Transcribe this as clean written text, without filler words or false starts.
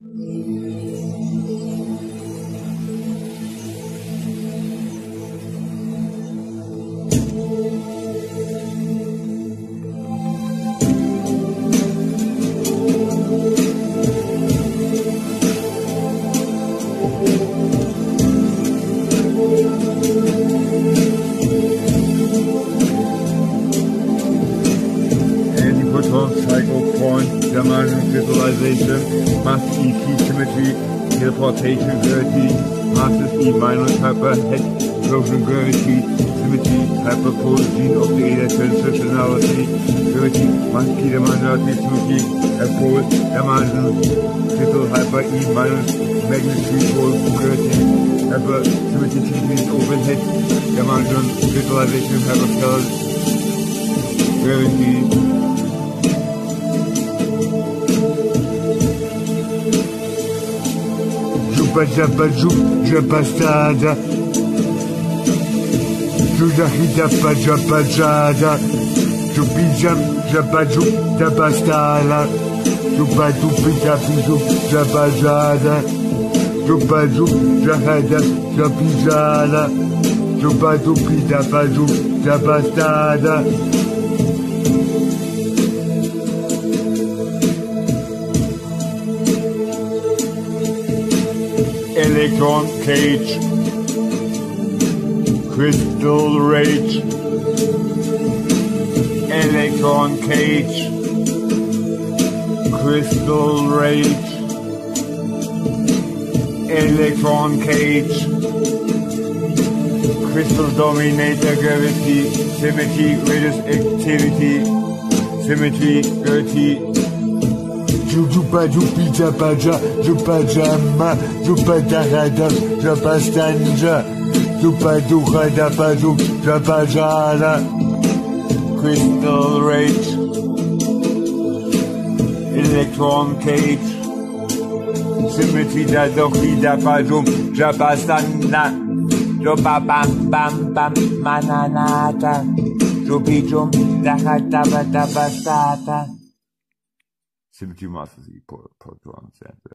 Visualization, mass EP symmetry, teleportation gravity, masses E minus hyper head explosion gravity, symmetry, hyperpole gene of the electronenachtshe, gravity, mass P dimensionality, symmetry, pole, dimension, crystal hyper E minus magnitude pole gravity, hyper symmetry changes overhead, dimension, visualization, hyperscalar gravity. Japa japastada Judahita japajada Jupijam japaju japastala Jupatu pitapiju japajada Jupaju jahada japijala Jupatu pitapaju japastada Electron cage, crystal rage, electron cage, crystal rage, electron cage, crystal dominator gravity, symmetry, radius activity, symmetry, gravity. Jupa jupi japaja jupajama jupadarada japastanja jupaduha dapaju japajala crystal rage electron cage symmetry dadohi dapajum japastana jopabam bam bam mananata jupijum dahatabastata Symmetry masses equal proton sample.